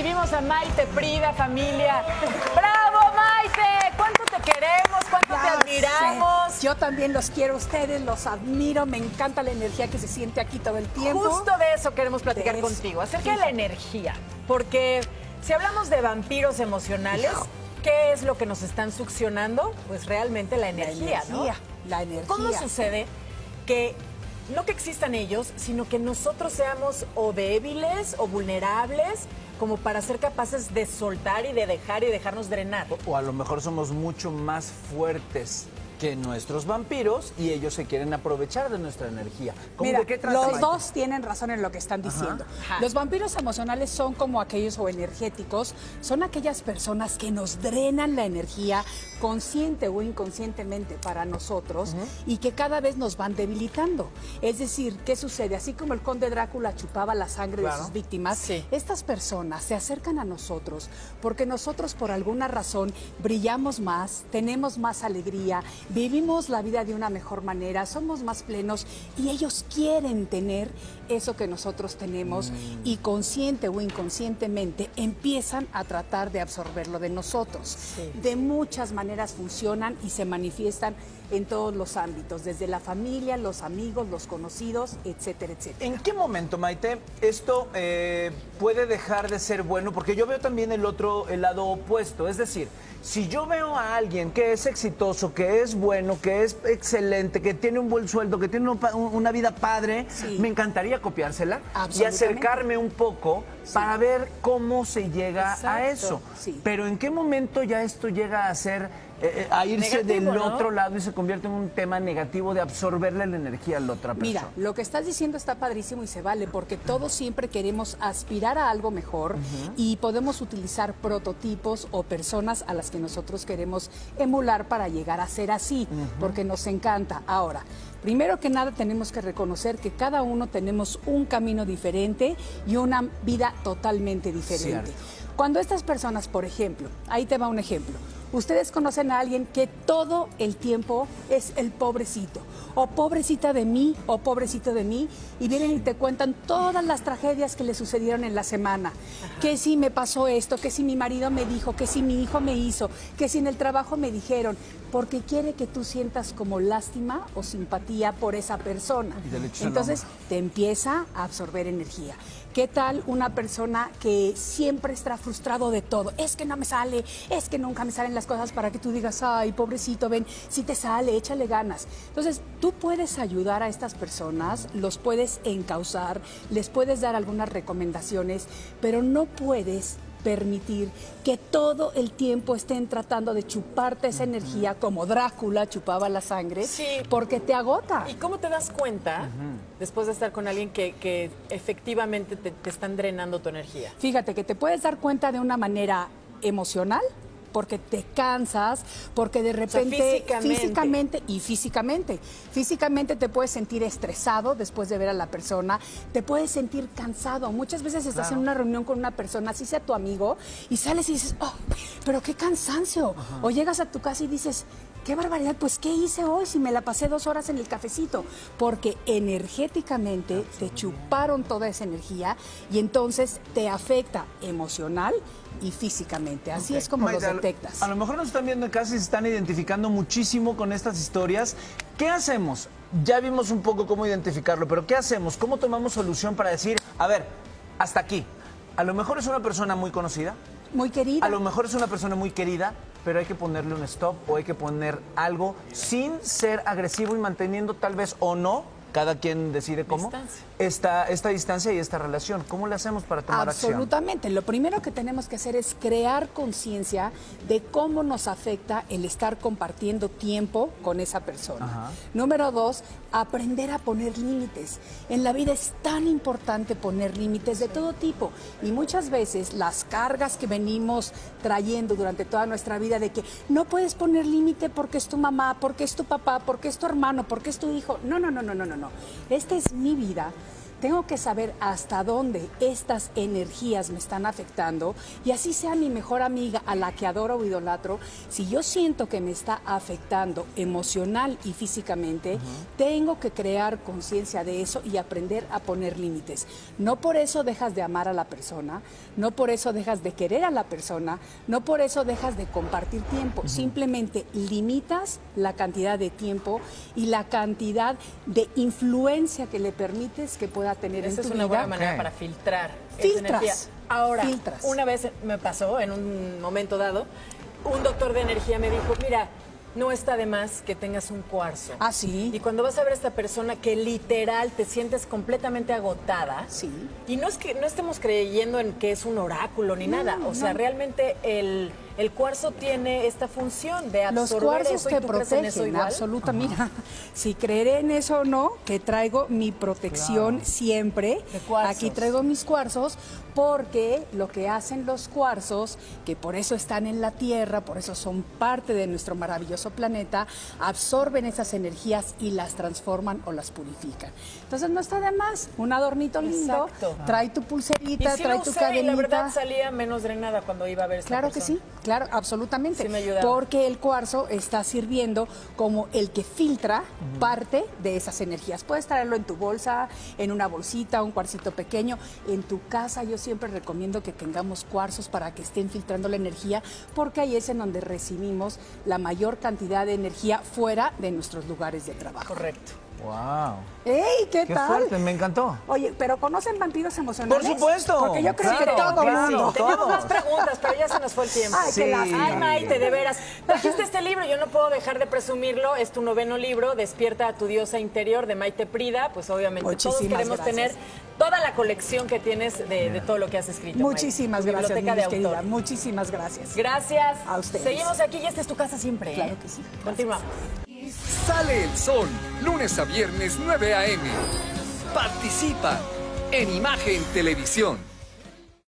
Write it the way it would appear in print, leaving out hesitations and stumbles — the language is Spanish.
recibimos a Maite Prida, familia. ¡Bravo, Maite! ¿Cuánto te queremos? ¿Cuánto te admiramos? Yo también los quiero a ustedes, los admiro, me encanta la energía que se siente aquí todo el tiempo. Justo de eso queremos platicar contigo, acerca de la energía. Porque si hablamos de vampiros emocionales, ¿qué es lo que nos están succionando? Pues realmente la energía, ¿no? La energía. ¿Cómo sucede que no que existan ellos, sino que nosotros seamos o débiles o vulnerables como para ser capaces de soltar y de dejar y dejarnos drenar? O a lo mejor somos mucho más fuertes que nuestros vampiros y ellos se quieren aprovechar de nuestra energía. Mira, ¿de qué trata, los Maite? dos tienen razón en lo que están diciendo. Los vampiros emocionales son como aquellos o energéticos, son aquellas personas que nos drenan la energía consciente o inconscientemente para nosotros y que cada vez nos van debilitando. Es decir, ¿qué sucede? Así como el conde Drácula chupaba la sangre de sus víctimas, estas personas se acercan a nosotros porque nosotros por alguna razón brillamos más, tenemos más alegría, vivimos la vida de una mejor manera, somos más plenos y ellos quieren tener eso que nosotros tenemos y consciente o inconscientemente empiezan a tratar de absorberlo de nosotros. De muchas maneras funcionan y se manifiestan en todos los ámbitos, desde la familia, los amigos, los conocidos, etcétera, etcétera. ¿En qué momento, Maite, esto puede dejar de ser bueno? Porque yo veo también el lado opuesto. Es decir, si yo veo a alguien que es exitoso, que es bueno, que es excelente, que tiene un buen sueldo, que tiene una vida padre, me encantaría copiársela y acercarme un poco para ver cómo se llega a eso. Pero ¿en qué momento ya esto llega a ser... a irse negativo, del otro lado y se convierte en un tema negativo de absorberle la energía a la otra persona? Mira, lo que estás diciendo está padrísimo y se vale porque todos siempre queremos aspirar a algo mejor y podemos utilizar prototipos o personas a las que nosotros queremos emular para llegar a ser así, porque nos encanta. Ahora, primero que nada tenemos que reconocer que cada uno tenemos un camino diferente y una vida totalmente diferente. Cuando estas personas, por ejemplo, ahí te va un ejemplo, ustedes conocen a alguien que todo el tiempo es el pobrecito, o pobrecita de mí, o pobrecito de mí, y vienen y te cuentan todas las tragedias que le sucedieron en la semana. Que si me pasó esto, que si mi marido me dijo, que si mi hijo me hizo, que si en el trabajo me dijeron, porque quiere que tú sientas como lástima o simpatía por esa persona. Entonces te empieza a absorber energía. ¿Qué tal una persona que siempre está frustrado de todo? Es que no me sale, es que nunca me salen las cosas para que tú digas, ay, pobrecito, ven, si te sale, échale ganas. Entonces, tú puedes ayudar a estas personas, los puedes encauzar, les puedes dar algunas recomendaciones, pero no puedes permitir que todo el tiempo estén tratando de chuparte esa energía como Drácula chupaba la sangre, porque te agota. ¿Y cómo te das cuenta después de estar con alguien que efectivamente te están drenando tu energía? Fíjate que te puedes dar cuenta de una manera emocional, porque te cansas, porque de repente físicamente te puedes sentir estresado después de ver a la persona, te puedes sentir cansado. Muchas veces estás en una reunión con una persona, así sea tu amigo, y sales y dices, oh, pero qué cansancio. O llegas a tu casa y dices, qué barbaridad, pues ¿qué hice hoy si me la pasé 2 horas en el cafecito? Porque energéticamente te chuparon toda esa energía y entonces te afecta emocional y físicamente. Así es como los detectas. A lo mejor nos están viendo en casa y se están identificando muchísimo con estas historias. ¿Qué hacemos? Ya vimos un poco cómo identificarlo, pero ¿qué hacemos? ¿Cómo tomamos solución para decir, a ver, hasta aquí? A lo mejor es una persona muy conocida. Muy querida. A lo mejor es una persona muy querida, pero hay que ponerle un stop o hay que poner algo sin ser agresivo y manteniendo tal vez o no, cada quien decide cómo, esta distancia y esta relación. ¿Cómo le hacemos para tomar acción? Absolutamente. Lo primero que tenemos que hacer es crear conciencia de cómo nos afecta el estar compartiendo tiempo con esa persona. Número 2, aprender a poner límites. En la vida es tan importante poner límites de todo tipo y muchas veces las cargas que venimos trayendo durante toda nuestra vida de que no puedes poner límite porque es tu mamá, porque es tu papá, porque es tu hermano, porque es tu hijo. No. Esta es mi vida. tengo que saber hasta dónde estas energías me están afectando y así sea mi mejor amiga a la que adoro o idolatro, si yo siento que me está afectando emocional y físicamente, tengo que crear conciencia de eso y aprender a poner límites. No por eso dejas de amar a la persona, no por eso dejas de querer a la persona, no por eso dejas de compartir tiempo, simplemente limitas la cantidad de tiempo y la cantidad de influencia que le permites que pueda tener en tu vida. Esa es una buena manera para filtrar esa energía. Ahora, una vez me pasó, en un momento dado, un doctor de energía me dijo, mira, no está de más que tengas un cuarzo. Ah, sí. Y cuando vas a ver a esta persona que literal te sientes completamente agotada. Sí. Y no es que no estemos creyendo en que es un oráculo ni nada. O sea, realmente el cuarzo tiene esta función de absorber. Los cuarzos eso, te ¿y tú crees en eso protegen, igual? absolutamente. Mira, si creeré en eso o no, que traigo mi protección siempre. De cuarzos. Aquí traigo mis cuarzos porque lo que hacen los cuarzos, que por eso están en la Tierra, por eso son parte de nuestro maravilloso planeta, absorben esas energías y las transforman o las purifican. Entonces no está de más, un adornito lindo, trae tu pulserita, sí trae lo tu usé, cadenita. Y la verdad salía menos drenada cuando iba a ver esta Claro persona. que sí, claro, absolutamente. Sí me ayudaba. Porque el cuarzo está sirviendo como el que filtra parte de esas energías. Puedes traerlo en tu bolsa, en una bolsita, un cuarcito pequeño. En tu casa yo siempre recomiendo que tengamos cuarzos para que estén filtrando la energía, porque ahí es en donde recibimos la mayor cantidad de energía fuera de nuestros lugares de trabajo. Correcto. Wow. ¡Ey, qué tal! fuerte, me encantó. Oye, ¿pero conocen vampiros emocionales? Por supuesto. Porque yo creo que Claro, todo claro. mundo. Tenemos más preguntas, pero ya se nos fue el tiempo. Ay, qué lástima. Ay, Maite, de veras. Trajiste este libro, yo no puedo dejar de presumirlo. Es tu 9º libro, Despierta a tu diosa interior, de Maite Prida. Pues obviamente Muchísimas todos queremos gracias. tener toda la colección que tienes de todo lo que has escrito. Muchísimas Maite. Tu gracias, biblioteca mi de querida. autor. Muchísimas gracias. Gracias. A ustedes. Seguimos aquí y esta es tu casa siempre. Claro que sí. Continuamos. Sale el sol, lunes a viernes 9 a.m. Participa en Imagen Televisión.